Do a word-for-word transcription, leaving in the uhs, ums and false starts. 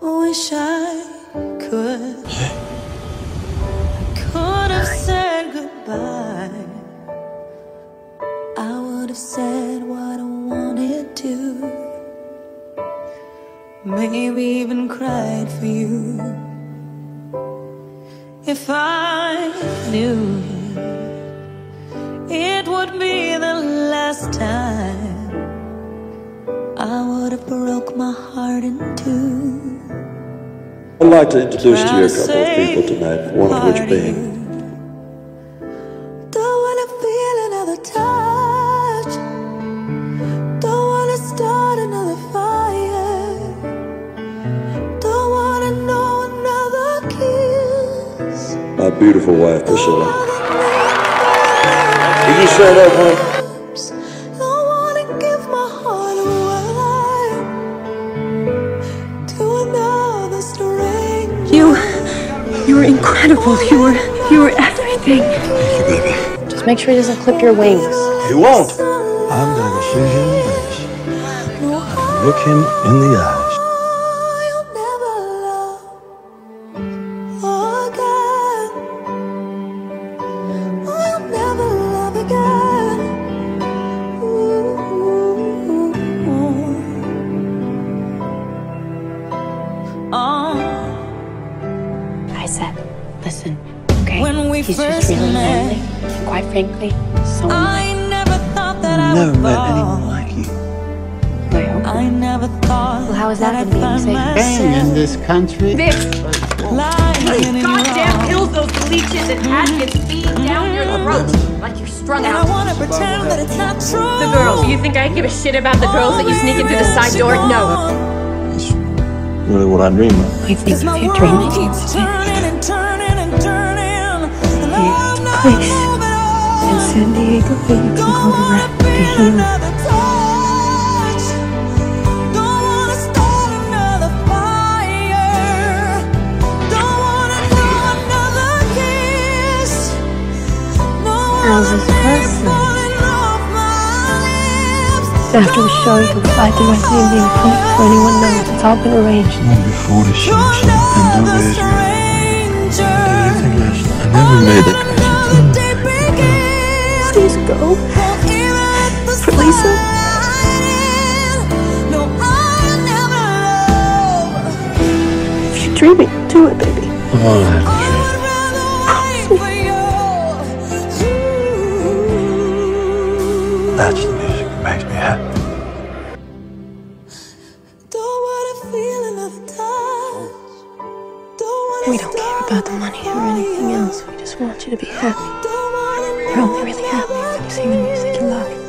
Wish I could. Could have said goodbye. I would have said what I wanted to. Maybe even cried for you. If I knew it would be the last time, I would have broke my heart in two. I'd like to introduce to you a couple of people tonight, one of which being don't wanna feel another touch, don't wanna start another fire, don't wanna know another kiss. my beautiful wife, Priscilla. Did you say that, honey? Don't wanna give my heart away to another stranger. You, you were incredible. You were, you were everything. Thank you, baby. Just make sure he doesn't clip your wings. He won't. I'm gonna go see him in face. Look him in the eyes. I'll never love again. I'll never love again. Ooh. Oh. I said, listen, okay? When we He's first just really met, lonely. And quite frankly, so am I. I never thought that I Never would met fall. anyone like you. I hope. I never thought. Well, how is that I'd gonna be find safe? myself Bang in this country. This lying in your goddamn arms. pills, those leeches and adkins feed down your throat like you're strung And I out. wanna pretend that it's not true. The girls. You think I give a shit about the girls that you sneak in through the side door? No. That's really what I dream of. I think My if you're world dreaming, you keeps turning and turning and turning. And I'm not place moving in on. San Diego where you can Don't go to wanna rest to feel heal. another touch. Don't wanna start another fire. Don't wanna know another kiss. No How's other this name person? falling off my lips. After the show, you can fly through my name being funny so anyone knows it's all been arranged. Long before the show, You're something another over his stranger. Anything less. I never made that kind of Another day begins. Please go. For Lisa. No, I'll never love. If you're dreaming, do it, baby. Oh, that I would rather wait for you. That's the music that makes me happy. Don't wanna feel another touch. Don't wanna We don't care about the money or anything else. We just want you to be happy. Don't wanna You're only really happy when you sing the music you love.